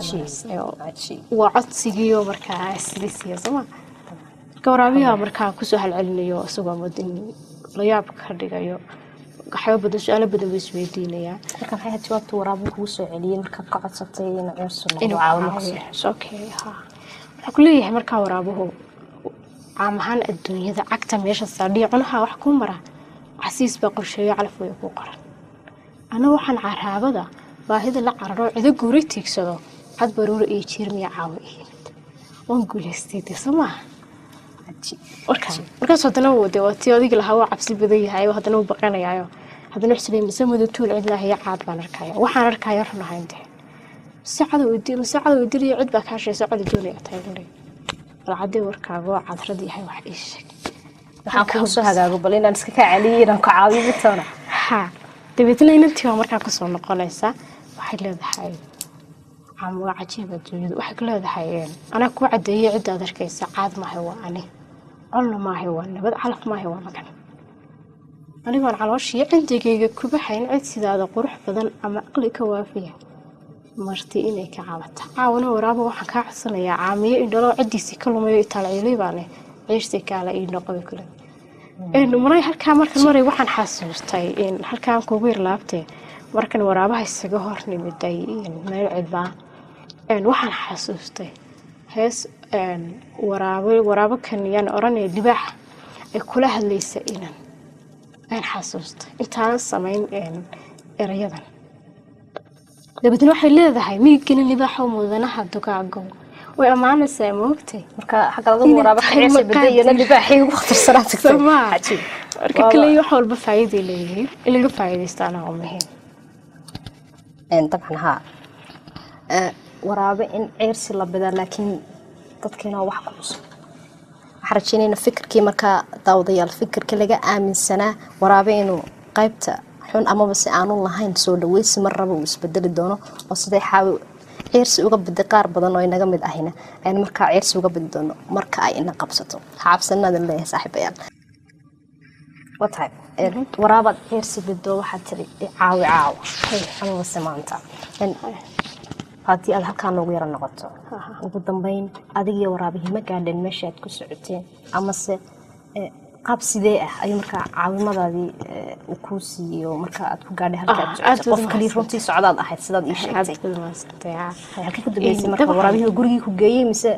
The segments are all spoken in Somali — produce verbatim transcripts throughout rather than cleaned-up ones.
وعطسيجيو مركا سلسية زمان كورابيها مركا كسو هالعلنيو سوا مدن لياب كرديجيو حيو بدو سؤال بدو بسويدينيا marka waxay jawaabtu waraabo ku soo celiyeen marka ka codsatay in ciirsu loo caawimo okay ha waxa kuleeyahay marka waraabuhu caamahan adduunyada cagta meesha saadhiyo cunaha wax ku mara xasiis ba qorsheeyo calaf way ku qoran ana waxaan caraabada baahida la cararo cid guuri tiigsado had baruur ee jirmiya caawiye oo guuleystay sama aji marka marka soo dana wada wati adiga la hawa cabsi badan yahay oo hadana u baqanayo hadana xisbay masamadu tuul cid laahay caad baan arkaya waxaan arkaya runahaynta saacado weydii saacado weydii cid baa ka shaqeysa cid doonaya taagay raacade warkaaga oo cadrad yahay wax ii sheeg waxaan ku soo hagaago bal inaan iska ka caliyeeran ku caawiyo toona ha dabeetna inantii waa markaa ka soo noqonaysa waxay leedahay عم عجيبة جدا وحق له ذحين أنا كوا عدي عدة ذركي ساعات ما هو أنا علم ما هو أنا بدأ علف ما هو مكان أنا كان على وشي عندي كي كوب حين عد سيدا قروح بدن أما أقلي كوافية مرتي إني كعابت عاوني ورابه وحكا حسنا يا عامية إن دلو عدي سيكلو ما يتالعي لي باني عيش سيكالا إيه نقبي كله إنه مراي هالكامر كان مري وحن حاسوستي إن هالكام كوبير لابتي markan waraabaha isaga hornimiday in meel cidba een waxaan xasuustay hees een waraabo waraabo kan yaan oranay libaax ay kula hadlaysa inan aan xasuustay intaan sameyn een erayadan dabadna waxay leedahay miigkan libaax oo mudanaha dugaago way amaanaysaa moogtay marka xaq laga waraabo xiisa badayna libaaxii waqti sanaadka xajin marka kale wax walba faa'iido leeyahay in laga faa'iideystaan oo muhiim إن طبعاً ها ورابع إن عرس لبدا لكن تذكرنا وحكوس حرجيني نفكر كي مركا داوديال فكر كلجا آمن سنة ورابع إنه قيبته حون أما بس أنا الله هين سود ويس مرة بس بدل الدونه وصدق حاول عرس وقبل الدقار بدنا وين نجمد أهنا يعني مركا عرس وقبل الدونه مركا أي نقبسته حابسنا ذا صاحب يال وطيب ورابط عرس بدو واحد تري عاوي عاو أنا بس ما أنت إن هاتي أذهب كانوا غير النقطة وقدام بين أدي ورابيه ما قاعد المشهد كسرتين أما س قابس ذي أي مركا عاوي ما ذي وكوسي ومركا أتوقع قاعد هالك قف كلي فرنتي سعداء أحد سداد إيش عادي هالك كده بيسي مركا ورابيه وجري كوجي مسا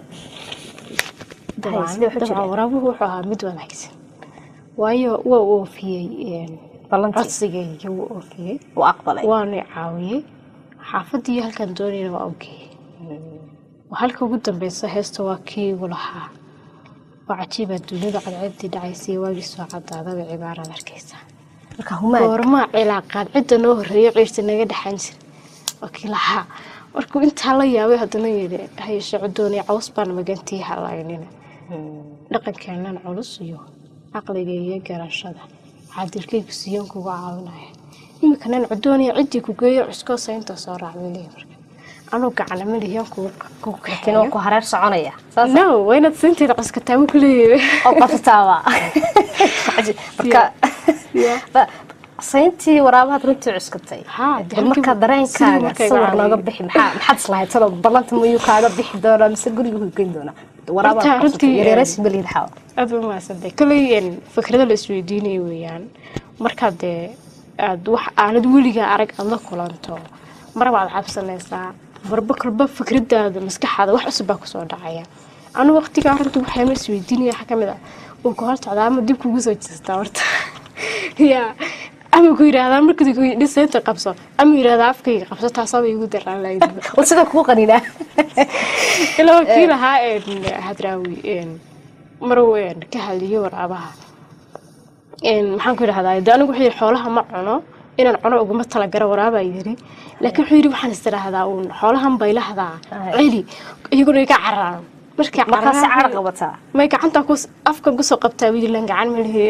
طبعا ورابيه هو حامد ولا حكسي waayo waa oofiyay ballantiisayga waa oofiyay waa aqbalay waana caawiyay xaafadii halkan doonayna waa okay halka ugu dambeysay heesta waa kii walaha waa cajiba dunida cadceedii dhacaysay waagii soo cadaadaba cibaarada arkaysa marka huma gorma cilaaqad cid noo horeeyay ciirta naga dhaxan jir okay laha markuu inta la yaabay hadana yeelay hay socdoonay caws baan magantii halaynina dhaqankeena culus iyo aqligeeyo garashada xadirkaygu siyan kugu caawinaya imikana cudooniya cidii ku geeyo cusko saynta soo raacmilay marka anu gacan ma lihiyan ku ku kino ku hareer soconaya no wayna sinteed cuska taabo kuleeyay oo qaftaaba marka ba sayntii waraabaha runtii cuskatay marka dareenkaaga sawir naga bixi maxaa maxad islahayd soo ballanta miyuu kaaga bixi doonaa mise guriga ku geyn doonaa waraabaha runtii yareeras bilid xaw aad ma saday kaleeyeen fikrada la isweydiinay weeyaan marka de aad wax aanad weliga arag aan la kulanto mar baad cabsanaysaa marba kalba fikradaada maskaxaada wax cusub baa ku soo dhacaya anu waqtiga runtii waxay ma isweydiinay waxa kamid ah oo ku hal socdaa ama dib kugu soo jeestaa horta ya ama ku yiraahdaa markii ku dhisayta qabso ama yiraahdaa afkayga qabso taasoo igu daraan lahayd wada ku qanina ilaa kiilaha ee hadraawi een marween ka haliyo waraabaha een maxaan ku yiraahdaa anigu wixii xoolaha ma cuno inaan cuno ugu ma tala gara waraaba yiri laakiin wuxuu yiri waxaan istiraahdaa uun xoolahan bay lahdaa cili iyaguna iga cararaan markii markaas caar qabata ma gacanta ku afka ku soo qabtaa wiil lan gacan ma leeyahay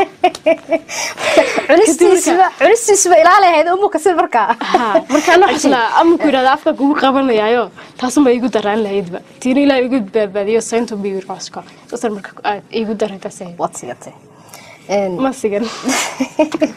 cunistiisa cunistiisa ilaaleeyahay oo ka sii markaa ha marka ana xusna ama ku yiraahdaa afka kugu qabanayaayo taas ma igu daraan lahaydba tiin ilaa igu baabadiyo saynto biir raaska isla marka aad igu daranta say wadsiyatay een ma sigan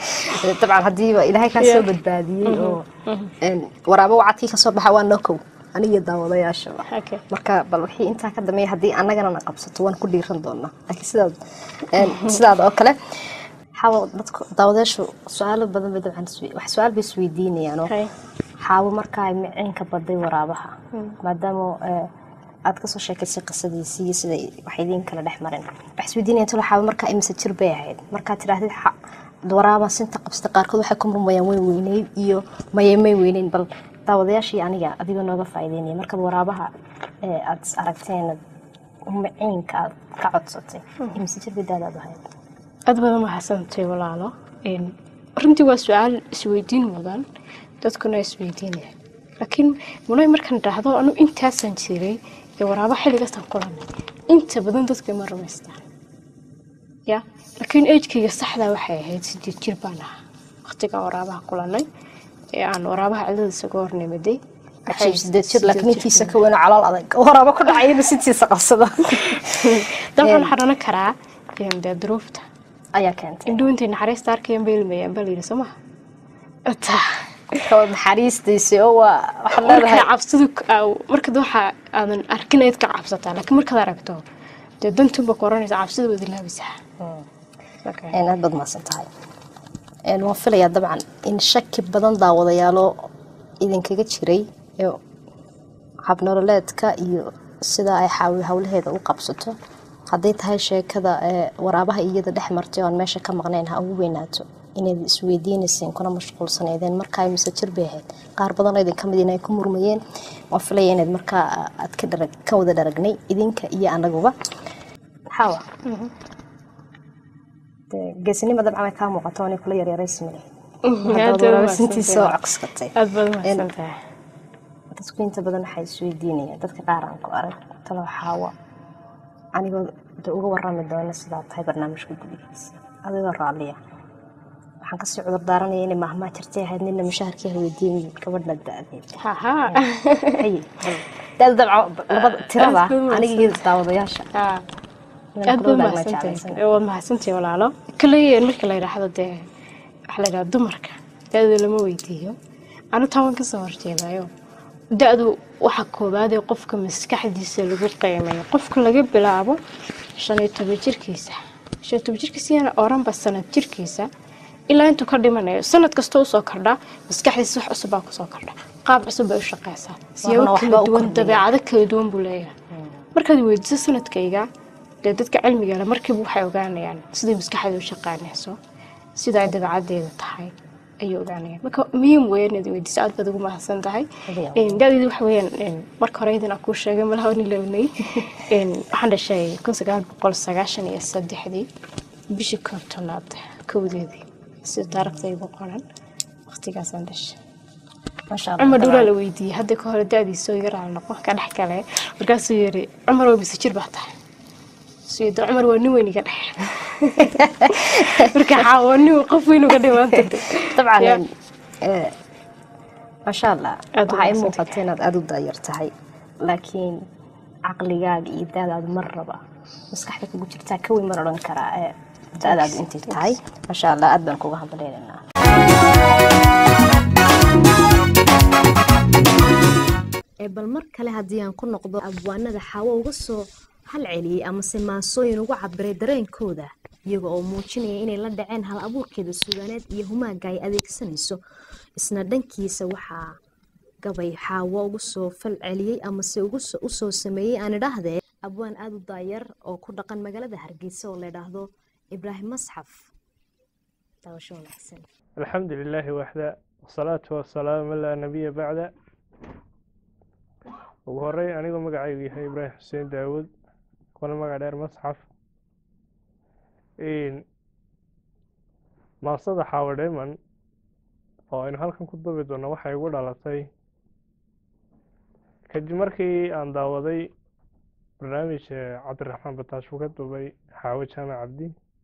طبعا hadii ilaahay ka soo badbaadiyay oo een waraabo wacadkii ka soo baxa waa nokow aniga daawadayaashaba Okay. marka bal wixii intaa ka dambeeyay haddii annagana na qabsato waan ku dhiiran doonaa laakiin sidaad een, sidaad oo kale xawo dadku daawadayaashu su-aalo badan bay dabcan iswe- wax su-aal bay isweydiinayaan oo Hay. xaawo marka ay miciinka baday waraabaha maadaama ee, aad kasoo sheekaysay qisadiisii iyo sida wax idin kala dhex mareen wax isweydiinayaan talo xaawo marka imse jir bay ahayd markaad tidhaahdid xa- waraaba sinta qabsatay qaarkood waxay ku murmayaan way weyneyd iyo mayay may weyneyn bal daawadayaashii aniga adigoo nooga faa'iideynaya markaad waraabaha ee, aad is aragteen miciinka aad ka codsatay imse jir bay daadaad ahayd aad badan mahadsantahay walaalo Een, runtii waa su-aal isweydiin mudan dadkuna isweydiinaya laakiin mulay markaan dhahdo anu intaasan jiray ee waraaba xilligaasaan kulanay inta badan dadka ma rumaystaan ya laakiin ejkayga saxdaa waxay ahayd sideed jir baan ahaa waqtigaan waraabaha kulanay ee aan waraabaha cidlada isaga hornimaday cajiib sideed jir laakiin intiisa ka weyn oo calool adag waraaba ku dhacayna sintiisa qabsada dabcan waxaan oran karaa een, dee duruufta ayaa keentay indhuhu intay naxariista arkayaan bay ilmayaan baa layidhi soo maha kawad naxariistiisa oo waa waxaad marka leedahay cabsidu marka waxa aadan arkin ayd ka cabsataa laakiin markaad aragto dee dantuba koranaysa cabsida wada laabisaa een aad baad mahadsan tahay een waan filayaa dabcan in shaki badan daawadayaalo idinkaga jiray ee habnololeedka iyo sida ay xaawi hawlaheeda u qabsato hadday tahay sheekada ee waraabaha iyada dhex martay oo aan meesha ka maqnayn ha ugu weynaato inaad isweydiinayseen kuna mashquulsanaydeen markaa mise jir bay ahayd qaar badan oo idinka mid inay ku murmayeen waan filaya inaad markaa aad ka dharag ka wada dharagnay idinka iyo anaguba xawa geesinima dabcan ay kaa muuqato inay kula yaryaraysi male sintiisa oo codskatay aad baad mahadsantahay dadku inta badan waxay isweydiinayaan dadka qaar aan ku arag talo xaawa anigoo da uga warrami doona sidaa tahay barnaamijka gudigiisa adigoo raalliya waxaan kasii cudur daaranaya inay mahmaa jirtay ahayd nina mushaharkeeda weydiin gabadhna da-deed haha haye daada dabca labada tirada aniga iyo daawadayaasha aad baad mahadsantahay waad mahadsantahay walaalo kaleeyeen marka la yidhaahdo dee waxa la yidhahdaa dumarka da-da lama weydiiyo anu taa waan kasoo horjeedayo da-du waxa koobaad ee qofka maskaxdiisa lagu qiimeeyo qofka laga bilaabo shan iyo toban jirkiisa shan iyo toban jirkiisana oranba sanad jirkiisa ilaa intuu ka dhimanayo sanad kasta usoo kordhaa maskaxdiisa wax cusub baa kusoo kordha qaab cusub bay u shaqeysaa siyaabo kala duwan dabeecado kala duwan buu leeyahay markaad weydiiso sanadkayga dee dadka cilmiga leh markiiba waxay ogaanayaan siday maskaxda u shaqaynayso sida ay dabeecadeeda tahay ayay ogaanayaan marka muhiim weeyaan inaad weydiiso aad baad ugu mahadsan tahay da-deedu waxa weeyaan marka hore idin aan kuu sheegay malaha ni lewnay waxaan dhashay kun sagaal boqol sagaashan iyo saddexdii bishii kontonaad kowdeedii sida taariikhdayda qoran waqtigaasaan dhashay masha cumar dhowraa la weydiiyey hadda ka hore da-diisoo yaraa noqon ka dhex gale markaasuu yiri cumar waa mise jir baa tahay سيد عمر ونويني قد بركة حاولني وقف وين وقد ما أنت طبعا آه ما شاء الله waxay muuqatay inaad aad u daayartahay laakiin caqligaaga iyo daadaada marraba maskaxda kugu jirtaa ka weyn mar oran karaa ee daadaada intay tahay ma sha Allah aad baan kuga hadlaynaa ee bal mar kale hadii aan ku noqdo abwaanada xawo uga soo hal celiyay ama se maasooyin ugu cabiray dareenkooda iyaga oo muujinaya inay la dhaceen hal abuurkeeda suugaaneed iyo humaaga ay adeegsanayso isna dhankiisa waxaa gabay xaawo ugu soo fal celiyay ama se ugu soo u soo sameeyay aan idhaahdee abwaan aad u daayar oo ku dhaqan magaalada Hargeysa oo la yiraahdo Ibraahim Masxaf taasho wanaagsan alxamdulillah wahda wasalaatu wasalaamu ala nabiy ba'da ugu horeey anigu magacaygu yahay Ibraahim Xuseen Daawud kuna magac dheer Masxaf in maasada Xaawo Diamond oo aynu halkan ku duubi doono waxay ugu dhalatay kadib markii aan daawaday barnaamijka Cabdiraxmaan Bataash uu ka duubay Xaawo Jaamac Cabdi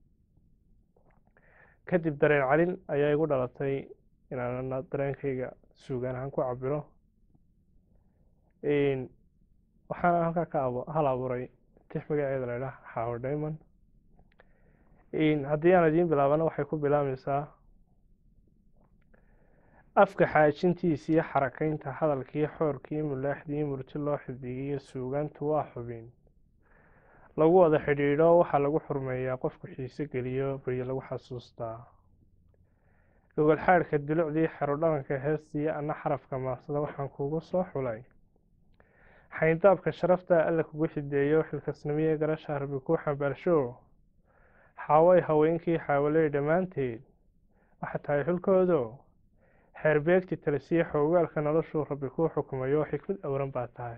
kadib dareen calin ayaa igu dhalatay inaan dareenkayga suugaan ahaan ku cabiro in waxaan halka ka hal abuuray tix magaceeda la yiraahdo Xaawo Diamond in haddii aan idin bilaabana waxay ku bilaabaysaa afka xaajintiisa iyo xarakaynta hadalkii xoorkii mulaaxdii murti loo xifdigiyo suugaantu waa xubin lagu wada xidhiidho waxaa lagu xurmeeyaa qofku xiise geliyo baryo lagu xasuustaa gogol xaadhka dulucdii xero dhalanka heestii anna xarafka maasada waxaan kuugu soo xulay xayndaabka sharafta alla kugu xideeyo xilkasnimiye garasha rabbi kuu xambaarsho xaaway haweenkii xaawaley dhammaanteed waxa tahay xulkoodo xeerbeegti talisiya xoogaalka noloshuu rabbi kuu xukumayo xikmad awran baa tahay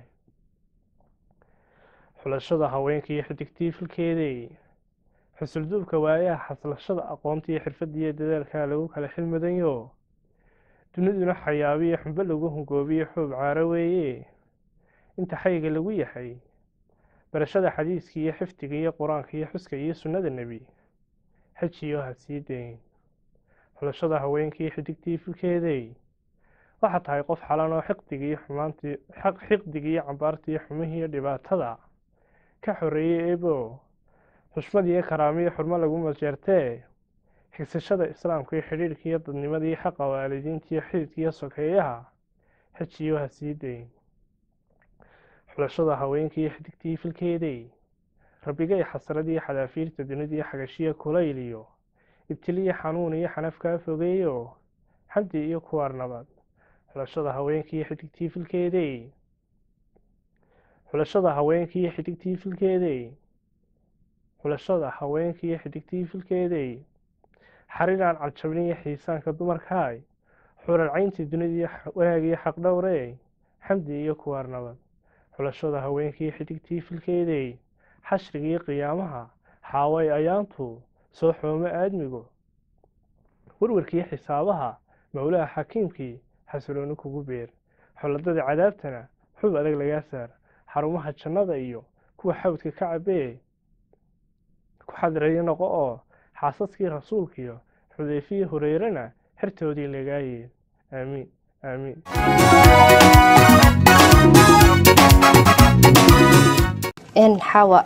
xulashada haweenkii xidigtii filkeedii xusulduubka waayaha xaslashada aqoontii xirfadiiyo dadaalka lagu kala xilmudanyo duniduna xayaabiyo xumbe lagu hungoobiyo xoob caaro weeye inta xayga lagu yahay barashada xadiiska iyo xifdiga iyo qur-aanka iyo xuska iyo sunnada nebi xajiyo ha sii dayn xulashada haweenkii xidigtii filkeeday waxaa tahay qof xalan oo xiqdigii xumaantii xiqdigii cambaartii xumihiiyo dhibaatada ka xoreeyey eebo xushmad iyo karaamiyo xurmo lagu majeertee xigsashada islaamka iyo xidhiidhka iyo dadnimadii xaqa waalidiinta iyo xididka iyo sokeeyaha xajiyo ha sii dayn xulashada haweenkii xidigtii filkeeday rabbigay xasradii xadaafiirta dunidii xagashiya kulayliyo ibtiliya xanuun iyo xanaf kaa fogeeyo xamdi iyo kuwaar nabad xulashada haweenkii xidigtii filkeeday xulashada haweenkii xidigtii filkeeday xulashada haweenkii xidigtii filkeeday xariraan caljabniyo xiisaanka dumarkaay xuralcayntii dunidii wanaagiyo xaq dhowre xamdi iyo kuwaar nabad xulashada haweenkii xidigtii filkeeday xashrigii qiyaamaha xaaway ayaantu soo xoome aadmigu warwarkii xisaabaha mowlaha xakiimkii xasilooni kugu beer xoladada cadaabtana xub adag lagaa saar xarumaha jannada iyo kuwa xawdka ka cabee ku xadreeyo noqo oo xaasaskii rasuulkiyo xudeyfiyi hureyrana xertoodii lagaa yeed aamiin aamiin in xawa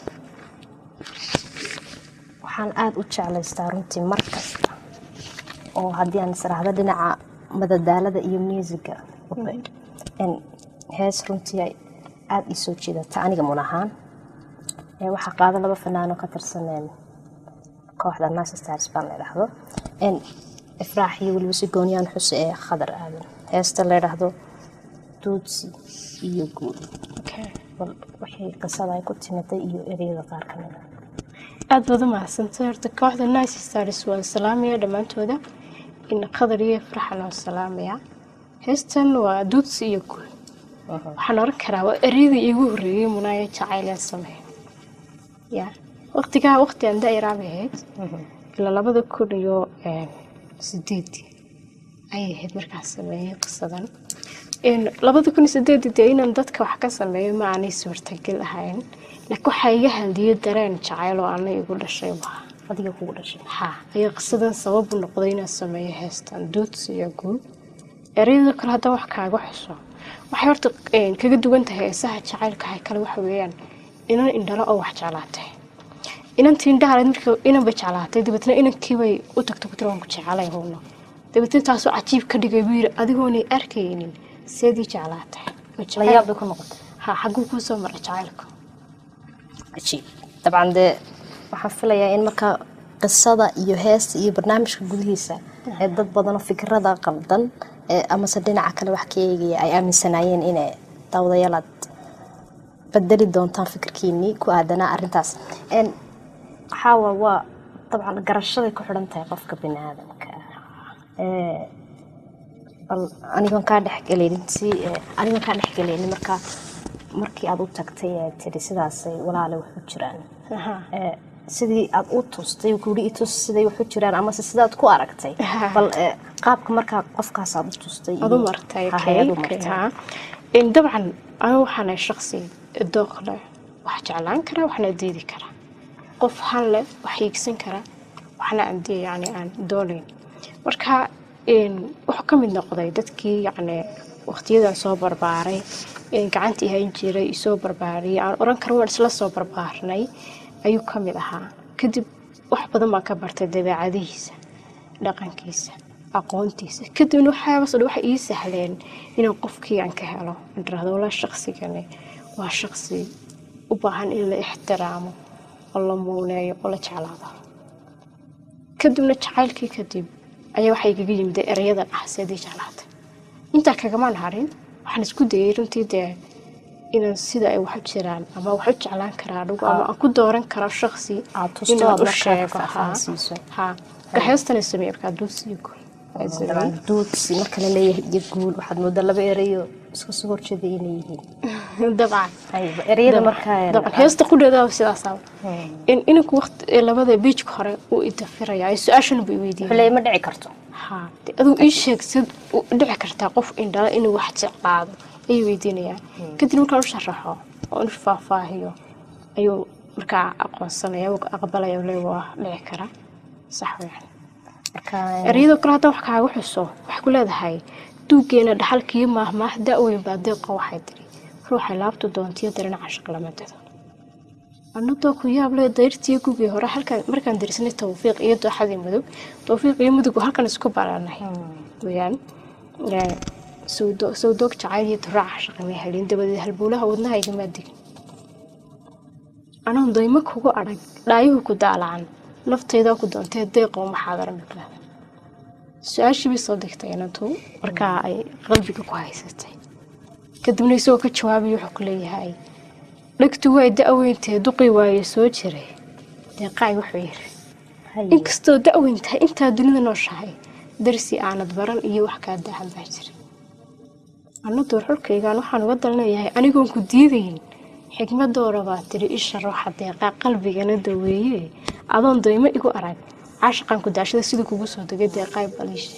waxaan aad u jeclaystaa runtii mar kasta oo haddii aan israahdo dhinaca madadaalada iyo muusiga in hees runtii ay aad ii soo jiidata aniga mun ahaan waxaa qaada laba fanaano ka tirsaneen kooxda Nice Stars baan la yidhaahdo in ifraax iyo weliba si gooniyaan xuse ee khadar aadan heesta la yidhaahdo duudsi iyo guul bal waxay qisada ay ku timaday iyo ereyada qaar ka mid aad baad u mahadsantahay horta kooxda Nice Stars waa salaamaya dhammaantooda in khadar iyo ifraax loo salaamaya heestan waa duudsi iyo guul waxaan oran karaa waa ereyadii iigu horreeyay munaaya jacayl sameey ya waqtigaa waqti aan daayiraab ahayd ilaa labada kun iyo sideed ayay ahayd markaas sameeyay qisadan in labada kun iyo sideed inaan dadka wax ka sameeyo ma aanay suurtagal ahayn laakiin waxa iga hadiyay dareen jacayl oo aan igu dhashay waa adiga kugu dhashay ha ayaa qisadan sabab u noqday inaan sameeyo heestan duudsi iyo guul ereyada kale hadda wax kaaga xuso waxay horta kaga duwan tahay heesaha jacaylka ay kale waxa weeyaan inaan indhalo oo wax jeclaatay inaan tiindhaale markii inaan ba jeclaatay dibadna inankii bay u tagto ku tiroon ku jecelay hoono dibadna taas oo cajiib ka dhigay wiir adigoonay arkaynin sidii jeclaatay la yaab ku noqotay ha xaguu ku soo maray jacaylka cajiib dabcan de waxaan filayaa in marka qisada iyo heesta iyo barnaamijka gudihiisa ee dad badan oo fikrada qaldan ama se dhinaca kale wax ka eegaya ay aaminsanayeen inay dawdayaalaad بدلي دونتان فكركيني كو آدنا أرنتاس إن حاول و طبعا قرشة كو حرنتها قفك بين هذا مكان بل أنا كان قاعد أحكي لي نسي أنا كان قاعد أحكي لي إن مركا مركي أبو تكتي تري سداسي ولا على وحجران sidii aad u tustay kuuri i tus sidii wax u jiraan ama sidaad ku aragtay bal qaabka marka qofkaas aad u tustay adu martay kayka in dabcan ana waxaan shakhsi doqle wax jeclaan kara waxna diidi kara qof hal leh wax iigsan kara waxna aan diidi yani aan doonayn marka in wax ka mid noqday dadkii yani waqtiyadan soo barbaaray in gacantii hayn jiray soo barbaariyay aan oran karo waan isla soo barbaarnay ayuu kamid ahaa kadib wax badan baan ka bartay dabeecadihiisa dhaqankiisa aqoontiisa kadibna waxyaabas oo waxa ii sahleen inaan qofkii aan ka helo indraado la shakhsigani waa shakhsi u baahan in la ixtiraamo oo la muuneeyo oo la jeclaado kadibna jacaylkii kadib ayaa waxay kaga yimid erayada xasadii jeclaatay inta kagama harin waxaan isku dayay runtii dee inaan sida ay wax u jiraan ama wax u jeclaan karaa dhugu ama aan ku dooran karo shakhsi aad tusto inaan u markaa sheego faahfaahsiiso ha gaxeystana sameeyay markaa duusigu dabcan duudsi marka la leeyahay iyo guul waxaad moodaa laba erayo iska soo horjeeda inay yihiin dabcan ayba erayada markaa dabcan heesta ku dheedaa sidaas ah in inanku waqti labada beejka hore uu idafiraya ay su'aashan bay weydiiyeen xulay ma dhici karto ha aduu ii sheeg sid u dhici kartaa qof indhala inuu wax jeclaado ay weydiinayaan kadib markaan u sharaxo oo u faahfaahiyo ayuu markaa aqoonsanaya oo aqbalaya leeyahay dhici kara sax weeyaan marka erayada kale hadda wax kaaga xuso wax ku leedahay duugeena dhaxalkii maahmaah da'weyn baa deeqa waxay tiri ruuxa laabtu doontiyo darin cashaq lama dado anadoo ku yaab leh dayrtii gugii hore halkan markaan dirsanay tawfiiq iyo dooxadii mudug tawfiiq iyo mudug halkan isku baranay weeyaan sawdo sawdoog jacayl iyo raac shaqamay helin dabadii halbuulaha wadnaha iga maadig anaan dayma kugu arag dhaayuhu ku daalaan naftayda ku doontay deeqo maxaadar midna su'aashii soo dhigtay inantu markaa ay qalbiga ku haysatay kadibna isagoo ka jawaabay wuxuu ku leeyahay dhagtu way da'weynteed duqii waaye soo jiray deeqay wuxuu yiri inkastoo da'weyntahay intaa dunida nooshahay darsi aanad baran iyo wax ka dahan baa jira anadu xulkaygaan waxaan uga dalnayahay anigoon ku diidayn xigmadooda baa tiri isha ruuxa deeqa qalbigana daweeye adoon daymo igu arag caashaqan ku daashada sidii kugu soo degay deeqay baliishe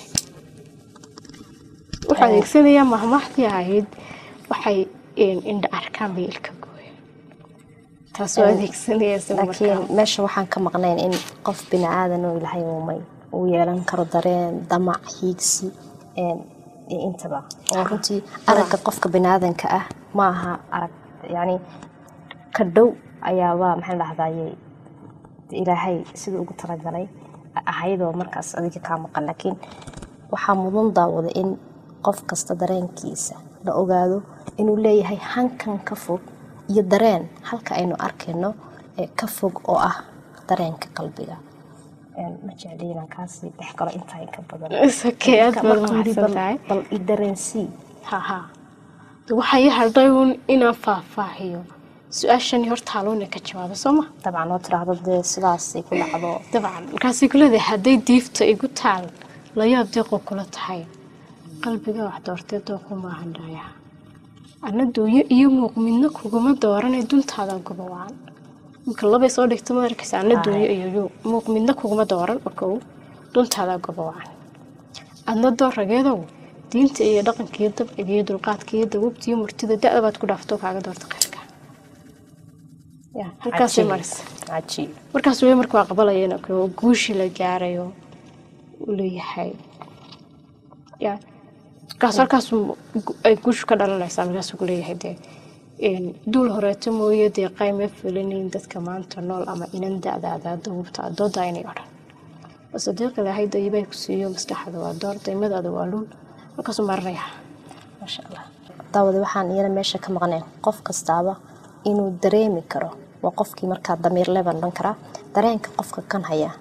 waxa adeegsanaya mahmaahtii ahayd waxay indha arkaan bay ilka gooyeen taasoo adeegsanaya laakiin meesha waxaan ka maqnayn in qof bini aadan oo ilaahay uumay uu yeelan karo dareen damac hiigsi een intaba oo runtii aragga qofka bini aadanka ah ma aha arag yani ka dhow ayaaba maxay dhahdayay ilaahay sida ugu talagalay ahaydo markaas adiga ka maqan laakiin waxa mudan daawada in qof kasta dareenkiisa la ogaado inuu leeyahay hankan ka fog iyo dareen halka aynu arkayno ee ka fog oo ah dareenka qalbiga een ma jeclina kaasi dhex galo inta ay ka badan sakeeyad badan bal idareensi ha ha waxay haldayun ina faahfaahiyo su'aashani horta haloona ka jawaabo sooma dabcan oo tiraahdo dee sidaas ay ku dhacdo dabcan markaas ku leedahay haday diifta igu taal la yaab deeqo kula tahay qalbiga wax doortay dooqo ma handaya anadu iyo muuqmidna kuguma dooranay duntaada gobowaan marka laba soo dhigto markaas anadu iyo muuqmidna kuguma dooran oo duntaada gobowaan anadu rageedo diinta iyo dhaqanka iyo dabciga iyo dulqaadka iyo dawabta iyo murtida da'da baad ku dhaafto kaaga doorto khayrka ya halkaas maris aji markaas way markuu aqbalayeen oo guushi la gaarayo uu leeyahay ya kaas halkaas ay guush ka dhalanaysaa markaas uu leeyahay de in dul horeeto mooyee de qayme filinin dadka maanta nool ama inan da'daada dawabta dooda inay oran صديق ilaahay daybay ku siiyo maskaxda waa door daymadaada waa luul markaas u marnaya ma sha Allah daawada waxaan iyana meesha ka maqnay qof kastaaba inuu dareemi karo waa qofkii marka damiir leban dhan kara dareenka qofka kan haya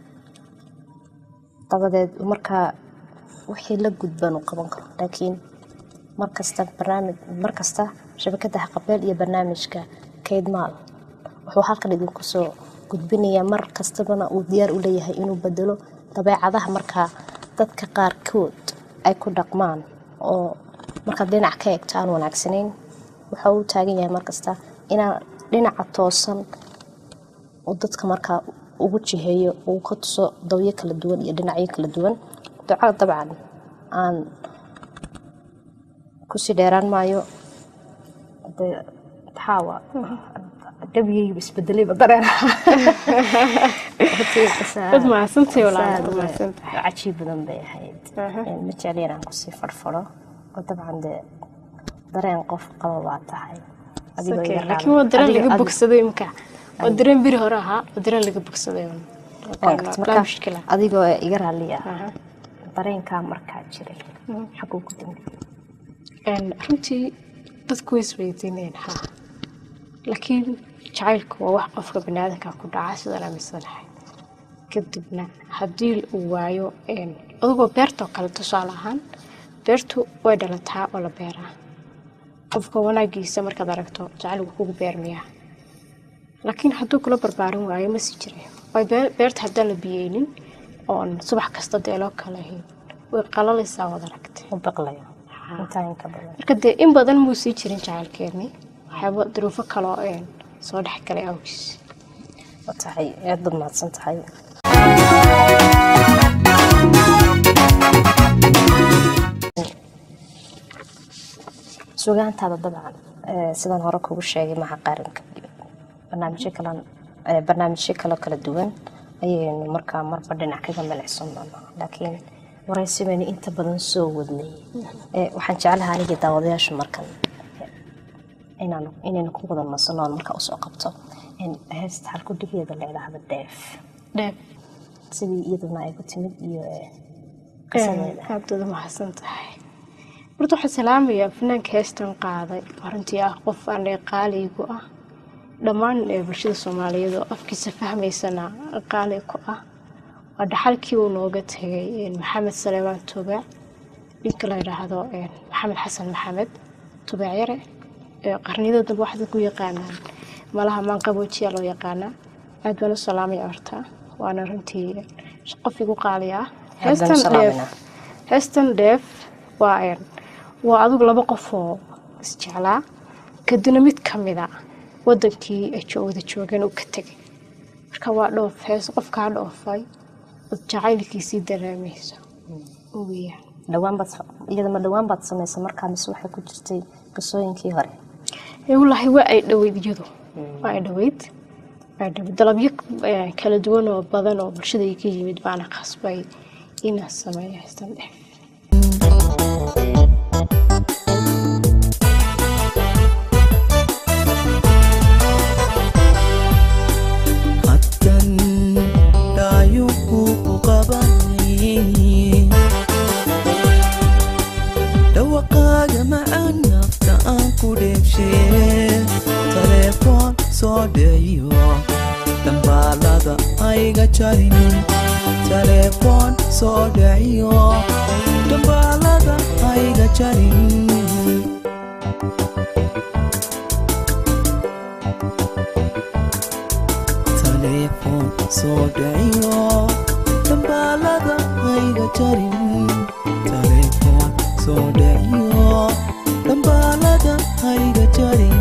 dabadeed marka wixii la gudban uu qaban karo laakiin markasta barnaamij markasta shabakada qabeel iyo barnaamijka kaydmaal wuxuu halkan idinku soo gudbinaya mar kastabana uu diyaar u leeyahay inuu bedelo dabeecadaha marka dadka qaarkood ay ku dhaqmaan oo marka dhinac ka eegtaan wanaagsaneyn waxa uu taagan yahay markasta inaa dhinaca toosan oo dadka marka ugu jiheeyo uu ka tuso dawyo kala duwan iyo dhinacyo kala duwan ducada dabcan aan ku si dheeraan maayo tawa دبي بس بدلي بدرنا قد ما سنتي ولا قد ما سنتي عجيب بدن بي هيد متجالين aan ku sii farfaro oo dabcan de dareen qof qaba waa tahay adiga laakiin waa dareen laga bogsaday imka waa dareen bir hore aha waa dareen laga bogsaday marka adiga iga raaliya dareenkaa markaa jiray xaguu ku dambeeyey runtii dadku way isweydiinayaan ha laakiin jacaylku waa wax qofka baniaadanka ku dhaca sidaan aaminsanahay kadibna haddii uu waayo adigoo beertoo kale tusaale ahaan beertu way dhalataa oo la beeraa qofka wanaagiisa markaad aragto jacaylku kugu beermayaa laakiin hadduu kula barbaarin waayo ma sii jiray way beerta haddaan la biyeynin oon subax kasta dee loo kala hayn way qalalaysaa wad aragtay u baqlaya intaa inka badan marka dee in badan muu sii jirin jacaylkeennii waxyaaba duruufo kaloo soo dhex galay awgiis waa tahay aad baad mahadsan tahay sugaantaada dabcan sidaan hore kugu sheegay maca qaranka barnaamijyo kale barnaamijyo kale kala duwan ayaynu markaa marba dhinac kaga malacsan doonaa laakiin waraysi baynu inta badan soo wadnay waxaan jeclahaa aniga daawadayaasha markan inaan inaynu ku wada nasano markaa usoo qabto heesta halku dhigeeda la idhaahdo dheef dheef sidii iyaduna ay ku timid iyo aadada mahadsan tahay horta waxaan salaamayaa fanaanka heestan qaaday runtii ah qof aan qaaligu ah dhammaan bulshada Soomaaliyeed oo afkiisa fahmaysana qaali ku ah waa dhaxalkii uu nooga tagay Maxamed Salmaan Tubaac ninka la yiraahdo Maxamed Xasan Maxamed Tubaac yare qarniyada waxda ku yaqaanaan malaha maan qaboojiya loo yaqaana aad baan u salaamay horta waana runtii qof igu qaali ah heestan dheef heestan dheef waa waa adigu laba qof oo isjeclaa kadibna mid kamid ah wadankii ay joogada joogeen uu ka tagay marka waa dhoof hees qofka dhoofay jacaylkiisii dareemayso uwiya dhawaan baad iyada ma dhawaan baad sameysay markaa mise waxay ku jirtay qisooyinkii hore ee wallahi waa ay dhaweyd iyadu waa ay dhaweyd dalabyo kala duwan oo badan oo bulshada ay ka yimid baana khasbay inaan sameeyo heestan dheef telefoon soo dhayo dambaalada ayga jarin telefoon soo dhayo dambaalada ayga jarin telefoon soo dhayo dambaalada ayga jarin telefoon soo dhayo dambaalada ayga jarin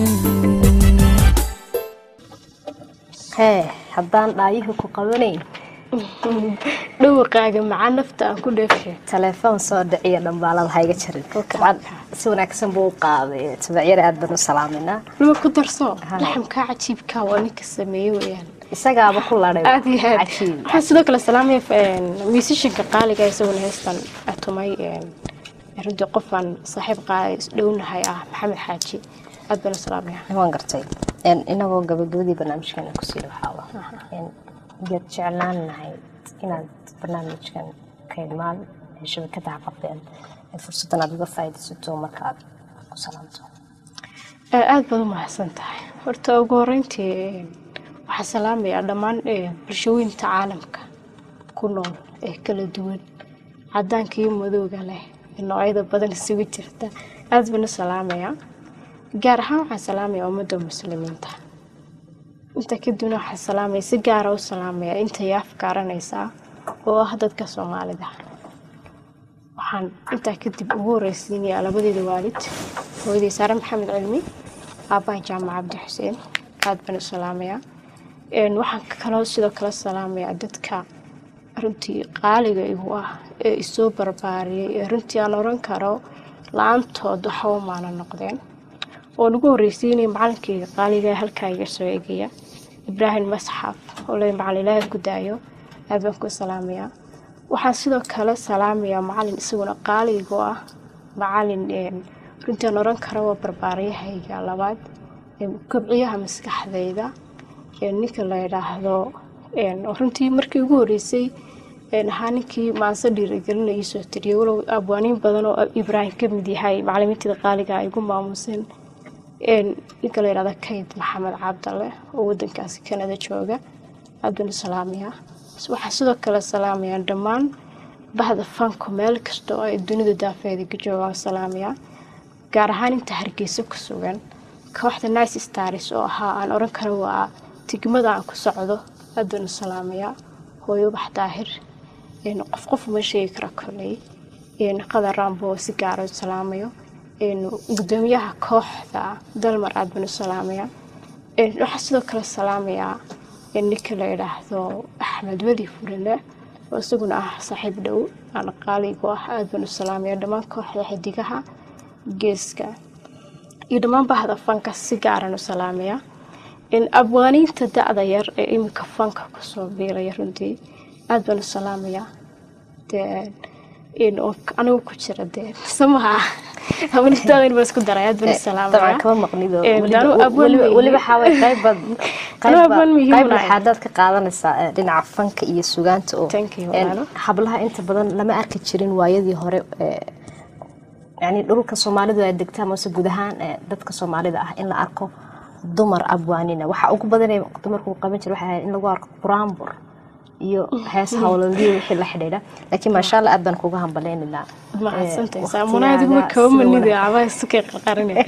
hee haddaan dhaayihi ku qabanayn dhawaqaaga macaan nafta aan ku dheefshay telefoon soo dhaciya dhambaalada hayga jarin si wanaagsan buu u qaaday tabacyada aad baan u salaaminaa lama ku darso laxamka cajiibka waa ninka sameeyay weeyaan isagaaba ku laadhay aad iyo aad waxaan sidoo kale salaamay musicianka qaaliga isaguna heestan atumay runtii qofaan saaxiib qaali dhownahay ah Maxamed Xaaji aad baan u salaamayaa waan gartay inagoo gabagabadii barnaamijkan ku sii waxaa in geed jeclaan lahayd inaad barnaamijkan ka imaan shabakada xaqabeen fursadan aad uga faa'iidaysato markaad ku salaamto aad baad u mahadsan tahay horta ugu horreyntii waxaan salaamayaa dhammaan bulshooyinka caalamka ku nool ee kala duwan caddaanka iyo madowga leh noocyada badan isugu jirta aad baan u salaamayaa gaar ahaan waxaan salaamayaa ummadda muslimiinta inta kadibna waxaan salaamayaa si gaara u salaamayaa inta ay afkaaranaysaa oo ah dadka Soomaalida waxaan inta kadib ugu horeysiinayaa labadeeda waalid hooyaday Sare Maxamed Cilmi aabbahay Jaamac Cabdi Xuseen aad baan u salaamayaa een waxaan kaloo sidoo kale salaamayaa dadka runtii qaaliga igu ah ee isoo barbaariyay runtii aan oran karo laantood waxa uu maana noqdeen oo ugu horeysiinay macallinkii qaaliga halka iga soo eegaya Ibrahim Masxaf oo leh macallin Ilaahay ku daayo aad baan ku salaamayaa waxaan sidoo kale salaamayaa macallin isaguna qaaliga ah macallin een runtii aan oran karo waa barbaariyahayga labaad ee kobciyaha maskaxdayda ee ninka la yiraahdo een runtii markii ugu horeysay een haninkii maansa dhiirigelinayay soo tiriyay walow abwaaniin badan oo Ibrahim ka mid yahay macallimiinta qaaliga ay ugu maamuuseen een ninka la yiraahdo Kayd Maxamed Cabdalle oo wadankaasi Canada jooga aduna salaamiya waxa sidoo kale salaamiya dhamaan bahda fanka meel kasta oo ay dunida daafeeda ka joogaan salaamiya gaar ahaan inta Hargeysa ku sugan kooxda Nice Stars oo ahaa aan oran karo waa tigmada aan ku socdo aduna salaamiya hooyo wax daahir een qof qof ma sheegi karo kulay een qadar rambo si gaar ah salaamiyo een gudoomiyaha kooxda dalmar aduna salaamiya een waxa sidoo kale salaamiya in ninka la yiraahdo Axmed Wadi Furale oo isaguna ah saaxiib dhow aan qaaliga ah aduna salaamiya dhamaan kooxda xidigaha geeska iyo dhamaan bahda fanka si gaar ah salaamiya in abwaaniinta da'da yar ee imika fanka ku soo biiray runtii aduna salaamiya de in anigu ku jira de samaha habantaadin bas ku daray aduna salaamiya طبعا كمان مقنيدو wali waxa way qayb bad qayb waxaad ka qaadanaysaa dhinaca fanka iyo suugaanta oo hablaha inta badan lama arki jirin waayadii hore يعني dhulka Soomaalidu ay degtaa ama guud ahaan dadka Soomaalida ah in la arko dumar abwaanina waxa ugu badan ee dumarku qaban jiray waxa in lagu arko quraanbur iyo hees hawlaliyo wixii la xidhiidha laakiin ma sha Allah aad baan kuga hambaleynaynaa ma xasantay saamunaadu ma koomanida aba iska qarinay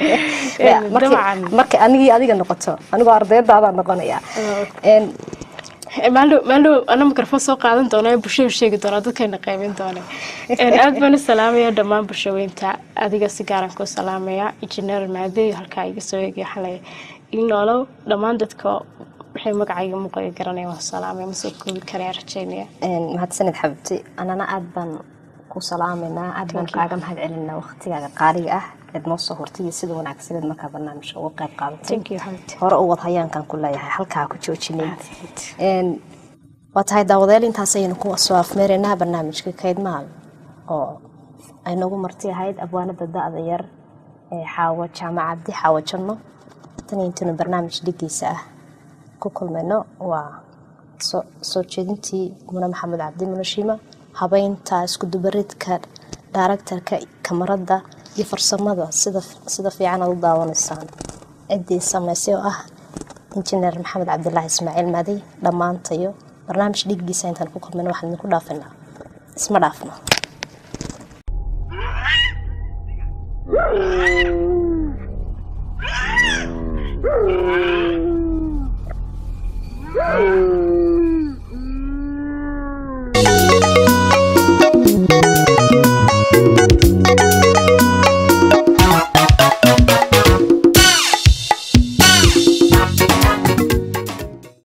marka anigi adiga noqoto anigu ardaydaada noqonaya een maalo maalo ana mikrofon soo qaadan doonaa bulshada sheegi doona dadkayna qaybin doona een aad baan salaamaya dhamaan bulshooyinta adiga si gaar ah ku salaamaya engineer Maadey halka iga soo eegay xalay in noolo dhamaan dadka waxay magacayga muuqay garanayaan salaamay ma soo koobi karaan rajaynaya een mahadsanid xabti anana aad baan ku salaamayna aad baan kaaga mahadcelinaa waqtigaaga qaaliga ah aad noo soo hortay sida wanaagsan marka barnaamijka uga qayb qaadatay thank you xabti hore u wad hayaankan ku leeyahay halka ku joojinay een watahay daawadeel intaas aynu ku soo afmeereynaa barnaamijka Kayd Maal oo ay nagu marti ahayd abwaanada da'da yar ee Xaawo Jaamac Cabdi Xaawo Janno tan intuu barnaamij dhigiisa ah ku kulmayno waa soo soo jeedintii Muna Maxamed Cabdi Munashima habeynta isku dubaridka directorka kamarada iyo farsamada sida sida fiican u daawanaysaan cidii samaysay oo ah engineer Maxamed Cabdullaahi Ismaaciil Maadi dhamaantayo barnaamij dhigiisa intaan ku kulmayno waxaan ku dhaafinaa isma dhaafno Mm-hmm.